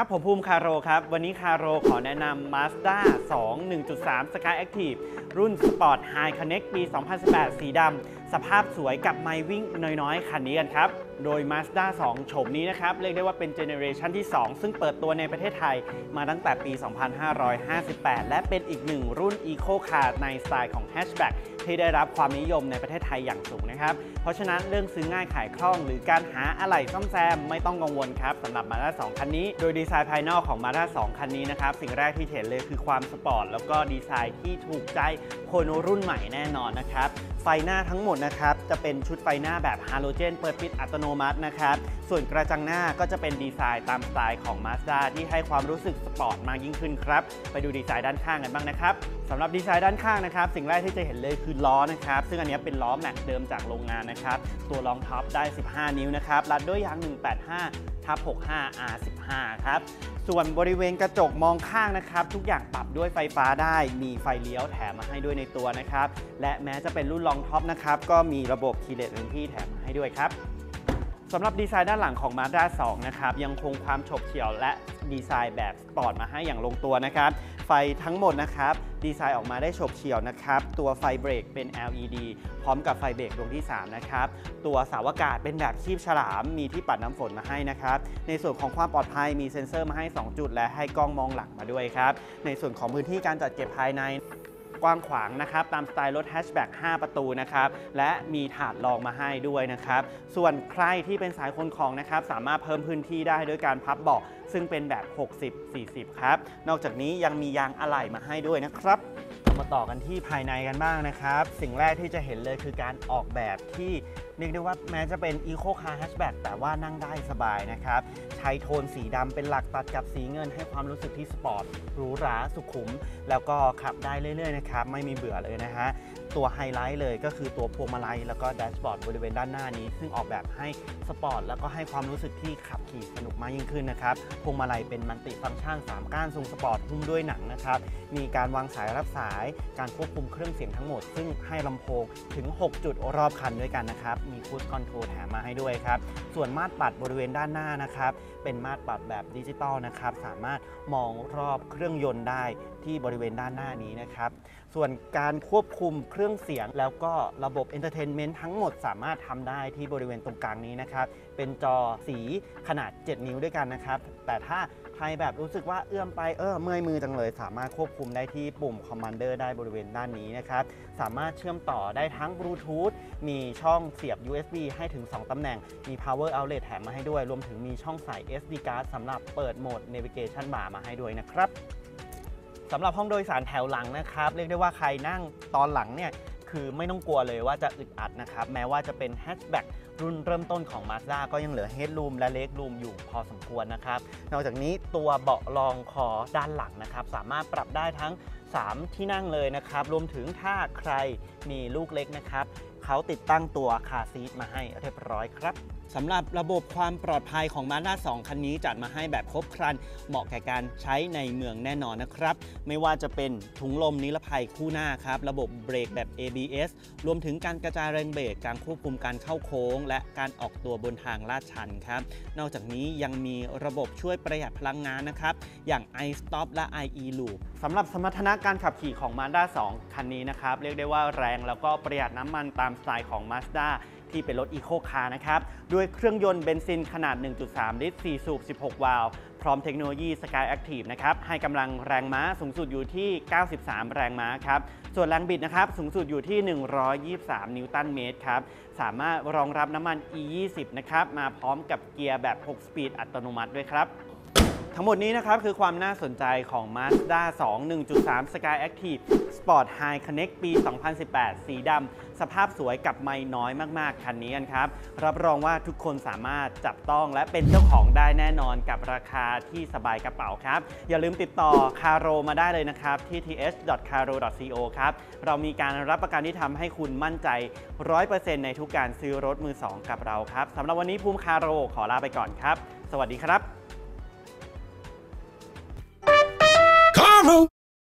ครับผมภูมิคาโรครับวันนี้คาโรขอแนะนำ Mazda 2 1.3 Sky Active รุ่น Sport High Connect ปี 2018 สีดำสภาพสวยกับไมล์วิ่งน้อยๆคันนี้กันครับโดย Mazda 2 โฉมนี้นะครับเรียกได้ว่าเป็นเจเนอเรชันที่ 2 ซึ่งเปิดตัวในประเทศไทยมาตั้งแต่ปี 2558 และเป็นอีกหนึ่งรุ่น Eco Car ในสไตล์ของ Hatchback ที่ได้รับความนิยมในประเทศไทยอย่างสูงนะครับเพราะฉะนั้นเรื่องซื้อง่ายขายคล่องหรือการหาอะไหล่ซ่อมแซมไม่ต้องกังวลครับสำหรับ Mazda 2 คันนี้โดยดีไซน์ภายนอกของ Mazda 2 คันนี้นะครับสิ่งแรกที่เห็นเลยคือความสปอร์ตแล้วก็ดีไซน์ที่ถูกใจคนรุ่นใหม่แน่นอนนะครับไฟหน้าทั้งหมดนะครับจะเป็นชุดไฟหน้าแบบฮาโลเจนเปิดปิดอัตโนมัตินะครับส่วนกระจังหน้าก็จะเป็นดีไซน์ตามสไตล์ของ Mazda ที่ให้ความรู้สึกสปอร์ตมากยิ่งขึ้นครับไปดูดีไซน์ด้านข้างกันบ้างนะครับสำหรับดีไซน์ด้านข้างนะครับสิ่งแรกที่จะเห็นเลยคือล้อนะครับซึ่งอันนี้เป็นล้อแม็กเดิมจากโรงงานนะครับตัวรองท็อปได้ 15 นิ้วนะครับรัดด้วยยาง 185/65 R15 ครับส่วนบริเวณกระจกมองข้างนะครับทุกอย่างปรับด้วยไฟฟ้าได้มีไฟเลี้ยวแถมมาให้ด้วยในตัวนะครับและแม้จะเป็นรุ่นรองท็อปนะครับก็มีระบบ Keyless Entry แถมมาให้ด้วยครับสำหรับดีไซน์ด้านหลังของ Mazda 2 นะครับยังคงความโฉบเฉี่ยวและดีไซน์แบบสปอร์ตมาให้อย่างลงตัวนะครับไฟทั้งหมดนะครับดีไซน์ออกมาได้โฉบเฉี่ยวนะครับตัวไฟเบรกเป็น LED พร้อมกับไฟเบรกดวงที่ 3 นะครับตัวเสาอากาศเป็นแบบคีบฉลามมีที่ปัดน้ำฝนมาให้นะครับในส่วนของความปลอดภัยมีเซ็นเซอร์มาให้ 2 จุดและให้กล้องมองหลังมาด้วยครับในส่วนของพื้นที่การจัดเก็บภายในกว้างขวางนะครับตามสไตล์รถแฮชแบ็ก5 ประตูนะครับและมีถาดรองมาให้ด้วยนะครับส่วนใครที่เป็นสายขนของนะครับสามารถเพิ่มพื้นที่ได้ด้วยการพับเบาะซึ่งเป็นแบบ 60/40 ครับนอกจากนี้ยังมียางอะไหล่มาให้ด้วยนะครับมาต่อกันที่ภายในกันบ้างนะครับสิ่งแรกที่จะเห็นเลยคือการออกแบบที่เรียกได้ว่าแม้จะเป็น Eco Car Hatchback แต่ว่านั่งได้สบายนะครับใช้โทนสีดำเป็นหลักตัดกับสีเงินให้ความรู้สึกที่สปอร์ตหรูหราสุขุมแล้วก็ขับได้เรื่อยๆนะครับไม่มีเบื่อเลยนะฮะตัวไฮไลท์เลยก็คือตัวพวงมาลัยแล้วก็แดชบอร์ดบริเวณด้านหน้านี้ซึ่งออกแบบให้สปอร์ตแล้วก็ให้ความรู้สึกที่ขับขี่สนุกมากยิ่งขึ้นนะครับพวงมาลัยเป็นมัลติฟังก์ชัน3 ก้านทรงสปอร์ตหุ้มด้วยหนังนะครับมีการวางสายรับสายการควบคุมเครื่องเสียงทั้งหมดซึ่งให้ลำโพงถึง6 จุดรอบคันด้วยกันนะครับมีคูดคอนโทรลแถมมาให้ด้วยครับส่วนมาตรปัดบริเวณด้านหน้านะครับเป็นมาตรปัดแบบดิจิตอลนะครับสามารถมองรอบเครื่องยนต์ได้ที่บริเวณด้านหน้านี้นะครับส่วนการควบคุมเครื่องเสียงแล้วก็ระบบเอนเตอร์เทนเมนต์ทั้งหมดสามารถทำได้ที่บริเวณตรงกลางนี้นะครับเป็นจอสีขนาด 7 นิ้วด้วยกันนะครับแต่ถ้าใครแบบรู้สึกว่าเอื้อมไปเมื่อยมือจังเลยสามารถควบคุมได้ที่ปุ่ม Commander ได้บริเวณด้านนี้นะครับสามารถเชื่อมต่อได้ทั้ง Bluetooth มีช่องเสียบ USB ให้ถึง 2 ตำแหน่งมี Power Outlet แถมมาให้ด้วยรวมถึงมีช่องใส่ SD card สำหรับเปิดโหมด Navigation Bar มาให้ด้วยนะครับสำหรับห้องโดยสารแถวหลังนะครับเรียกได้ว่าใครนั่งตอนหลังเนี่ยคือไม่ต้องกลัวเลยว่าจะอึดอัดนะครับแม้ว่าจะเป็นแฮชแบ็กรุ่นเริ่มต้นของ Mazda ก็ยังเหลือ Headroom และ Legroom อยู่พอสมควรนะครับนอกจากนี้ตัวเบาะรองคอด้านหลังนะครับสามารถปรับได้ทั้ง3 ที่นั่งเลยนะครับรวมถึงถ้าใครมีลูกเล็กนะครับเขาติดตั้งตัวคาร์ซีทมาให้เรียบร้อยครับสำหรับระบบความปลอดภัยของ Mazda 2 คันนี้จัดมาให้แบบครบครันเหมาะแก่การใช้ในเมืองแน่นอนนะครับไม่ว่าจะเป็นถุงลมนิรภัยคู่หน้าครับระบบเบรกแบบ ABS รวมถึงการกระจายแรงเบรกการควบคุมการเข้าโค้งและการออกตัวบนทางลาดชันครับนอกจากนี้ยังมีระบบช่วยประหยัดพลังงานนะครับอย่าง iStop และ IE Loop สำหรับสมรรถนะการขับขี่ของ Mazda 2 คันนี้นะครับเรียกได้ว่าแรงแล้วก็ประหยัดน้ำมันตามสไตล์ของ Mazdaที่เป็นรถ Eco Car นะครับด้วยเครื่องยนต์เบนซินขนาด 1.3 ลิตร 4 สูบ 16 วาล์วพร้อมเทคโนโลยี Sky Active นะครับให้กำลังแรงม้าสูงสุดอยู่ที่ 93 แรงม้าครับส่วนแรงบิดนะครับสูงสุดอยู่ที่ 123 นิวตันเมตรครับสามารถรองรับน้ำมัน E20 นะครับมาพร้อมกับเกียร์แบบ 6 สปีดอัตโนมัติด้วยครับทั้งหมดนี้นะครับคือความน่าสนใจของ Mazda 2 1.3 Sky Active Sport High Connect ปี 2018 สีดำสภาพสวยกับไมล์น้อยมากๆคันนี้กันครับรับรองว่าทุกคนสามารถจับต้องและเป็นเจ้าของได้แน่นอนกับราคาที่สบายกระเป๋าครับอย่าลืมติดต่อคาโรมาได้เลยนะครับที่ th.caro.co ครับเรามีการรับประกันที่ทำให้คุณมั่นใจ 100% ในทุกการซื้อรถมือ 2 กับเราครับสำหรับวันนี้ภูมิคาโรขอลาไปก่อนครับสวัสดีครับ